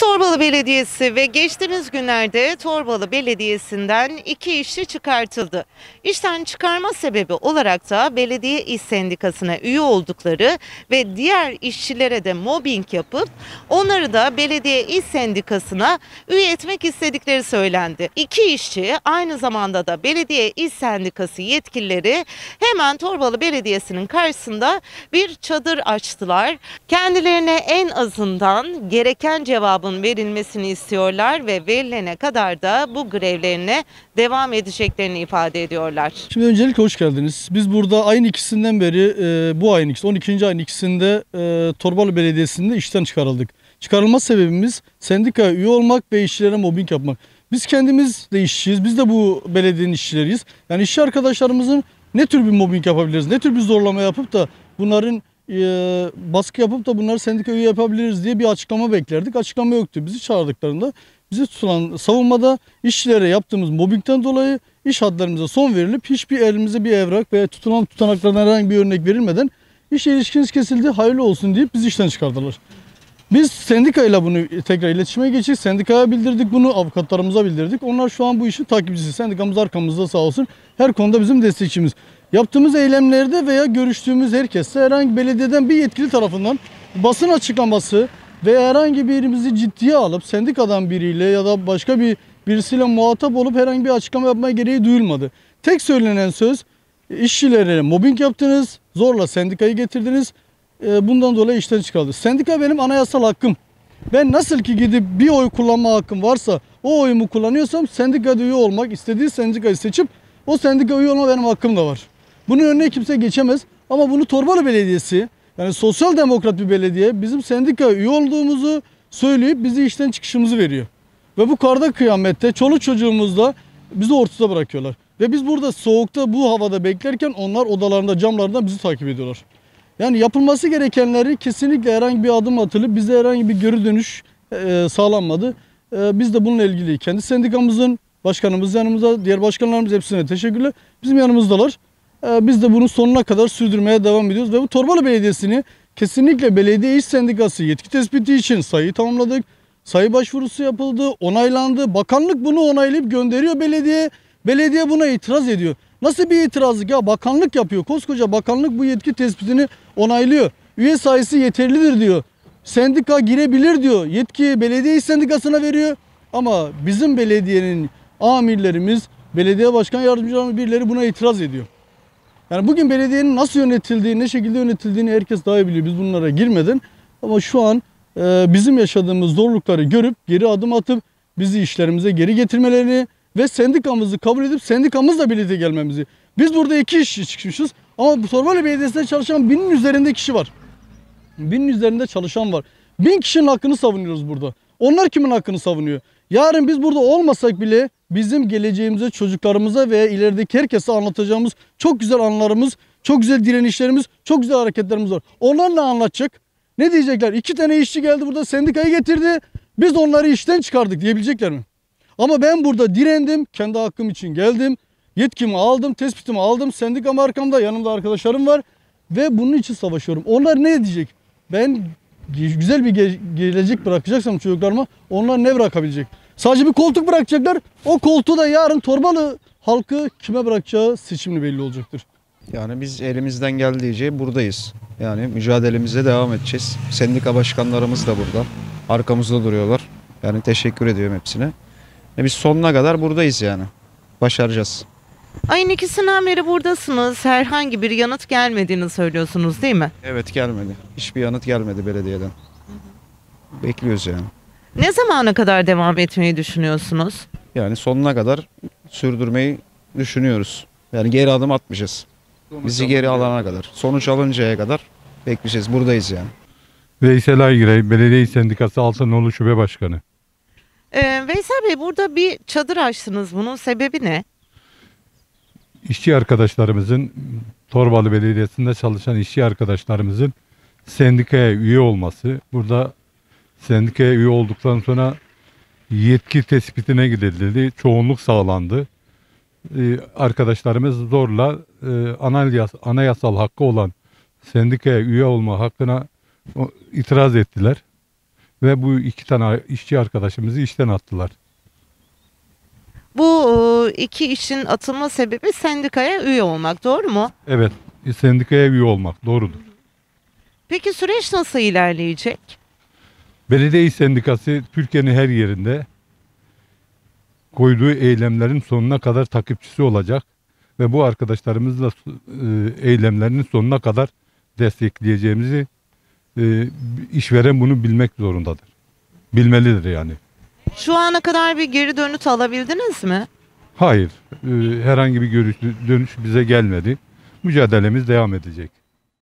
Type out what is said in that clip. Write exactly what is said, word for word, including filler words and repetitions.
Torbalı Belediyesi ve geçtiğimiz günlerde Torbalı Belediyesi'nden iki işçi çıkartıldı. İşten çıkarma sebebi olarak da belediye iş sendikasına üye oldukları ve diğer işçilere de mobbing yapıp onları da belediye iş sendikasına üye etmek istedikleri söylendi. İki işçi aynı zamanda da belediye iş sendikası yetkilileri hemen Torbalı Belediyesi'nin karşısında bir çadır açtılar. Kendilerine en azından gereken cevabın verilmesini istiyorlar ve verilene kadar da bu grevlerine devam edeceklerini ifade ediyorlar. Şimdi öncelikle hoş geldiniz. Biz burada ayın ikisinden beri e, bu ayın ikisi, on ikinci ayın ikisinde e, Torbalı Belediyesi'nde işten çıkarıldık. Çıkarılma sebebimiz sendikaya üye olmak ve işçilere mobbing yapmak. Biz kendimiz de işçiyiz. Biz de bu belediyenin işçileriyiz. Yani işçi arkadaşlarımızın ne tür bir mobbing yapabiliriz, ne tür bir zorlama yapıp da bunların e, baskı yapıp da bunları sendikaya üye yapabiliriz diye bir açıklama beklerdik. Açıklama yoktu. Bizi çağırdıklarında bizi tutulan savunmada işçilere yaptığımız mobbingden dolayı iş hadlerimize son verilip hiçbir elimize bir evrak veya tutulan tutanaklardan herhangi bir örnek verilmeden iş ilişkiniz kesildi, hayırlı olsun deyip bizi işten çıkardılar. Biz sendikayla bunu tekrar iletişime geçtik. Sendikaya bildirdik bunu, avukatlarımıza bildirdik. Onlar şu an bu işin takipçisi. Sendikamız arkamızda sağ olsun. Her konuda bizim destekçimiz. Yaptığımız eylemlerde veya görüştüğümüz herkese herhangi belediyeden bir yetkili tarafından basın açıklaması veya herhangi birimizi ciddiye alıp sendikadan biriyle ya da başka bir birisiyle muhatap olup herhangi bir açıklama yapmaya gereği duyulmadı. Tek söylenen söz, işçilere mobbing yaptınız, zorla sendikayı getirdiniz. Bundan dolayı işten çıkardı. Sendika benim anayasal hakkım. Ben nasıl ki gidip bir oy kullanma hakkım varsa o oyumu kullanıyorsam sendikada üye olmak, istediği sendikayı seçip o sendika üye olma benim hakkım da var. Bunun önüne kimse geçemez. Ama bunu Torbalı Belediyesi, yani sosyal demokrat bir belediye, bizim sendika üye olduğumuzu söyleyip bizi işten çıkışımızı veriyor. Ve bu karda kıyamette çoluk çocuğumuzla bizi ortada bırakıyorlar. Ve biz burada soğukta bu havada beklerken onlar odalarında, camlarında bizi takip ediyorlar. Yani yapılması gerekenleri kesinlikle herhangi bir adım atılıp bize herhangi bir geri dönüş e, sağlanmadı. E, biz de bununla ilgili kendi sendikamızın, başkanımız yanımızda, diğer başkanlarımız hepsine teşekkürler. Bizim yanımızdalar. E, biz de bunun sonuna kadar sürdürmeye devam ediyoruz. Ve bu Torbalı Belediyesi'ni kesinlikle belediye iş sendikası yetki tespiti için sayıyı tamamladık. Sayı başvurusu yapıldı, onaylandı. Bakanlık bunu onaylayıp gönderiyor belediye. Belediye buna itiraz ediyor. Nasıl bir itirazlık ya? Bakanlık yapıyor. Koskoca bakanlık bu yetki tespitini onaylıyor. Üye sayısı yeterlidir diyor. Sendika girebilir diyor. Yetki belediye iş sendikasına veriyor. Ama bizim belediyenin amirlerimiz, belediye başkan yardımcılarımız birileri buna itiraz ediyor. Yani bugün belediyenin nasıl yönetildiği, ne şekilde yönetildiğini herkes daha iyi biliyor. Biz bunlara girmeden. Ama şu an e, bizim yaşadığımız zorlukları görüp geri adım atıp bizi işlerimize geri getirmelerini ve sendikamızı kabul edip sendikamızla birlikte gelmemizi. Biz burada iki işçi çıkmışız ama bu Torbalı Belediyesi'nde çalışan binin üzerinde kişi var. Binin üzerinde çalışan var. Bin kişinin hakkını savunuyoruz burada. Onlar kimin hakkını savunuyor? Yarın biz burada olmasak bile bizim geleceğimize, çocuklarımıza ve ilerideki herkese anlatacağımız çok güzel anılarımız, çok güzel direnişlerimiz, çok güzel hareketlerimiz var. Onlar ne anlatacak? Ne diyecekler? İki tane işçi geldi burada sendikayı getirdi. Biz onları işten çıkardık diyebilecekler mi? Ama ben burada direndim, kendi hakkım için geldim, yetkimi aldım, tespitimi aldım, sendikam arkamda, yanımda arkadaşlarım var ve bunun için savaşıyorum. Onlar ne diyecek? Ben güzel bir ge gelecek bırakacaksam çocuklarıma, onlar ne bırakabilecek? Sadece bir koltuk bırakacaklar, o koltuğu da yarın Torbalı halkı kime bırakacağı seçimli belli olacaktır. Yani biz elimizden geldiğince buradayız. Yani mücadelemize devam edeceğiz. Sendika başkanlarımız da burada, arkamızda duruyorlar. Yani teşekkür ediyorum hepsine. Biz sonuna kadar buradayız yani. Başaracağız. Ayın ikisinden beri buradasınız. Herhangi bir yanıt gelmediğini söylüyorsunuz değil mi? Evet, gelmedi. Hiçbir yanıt gelmedi belediyeden. Bekliyoruz yani. Ne zamana kadar devam etmeyi düşünüyorsunuz? Yani sonuna kadar sürdürmeyi düşünüyoruz. Yani geri adım atmayacağız. Bizi geri alana kadar. Sonuç alıncaya kadar bekleyeceğiz. Buradayız yani. Veysel Aygirey, Belediye Sendikası Altınoluk Şube Başkanı. Ee, Veysel Bey, burada bir çadır açtınız. Bunun sebebi ne? İşçi arkadaşlarımızın, Torbalı Belediyesi'nde çalışan işçi arkadaşlarımızın sendikaya üye olması. Burada sendikaya üye olduktan sonra yetki tespitine gidildi. Çoğunluk sağlandı. Ee, arkadaşlarımız zorla e, anayas anayasal hakkı olan sendikaya üye olma hakkına itiraz ettiler. Ve bu iki tane işçi arkadaşımızı işten attılar. Bu e, iki işin atılma sebebi sendikaya üye olmak, doğru mu? Evet, sendikaya üye olmak doğrudur. Peki süreç nasıl ilerleyecek? Belediye İş Sendikası Türkiye'nin her yerinde koyduğu eylemlerin sonuna kadar takipçisi olacak ve bu arkadaşlarımızla e, eylemlerinin sonuna kadar destekleyeceğimizi e, işveren bunu bilmek zorundadır. Bilmelidir yani. Şu ana kadar bir geri dönüt alabildiniz mi? Hayır, e, herhangi bir görüş, dönüş bize gelmedi. Mücadelemiz devam edecek.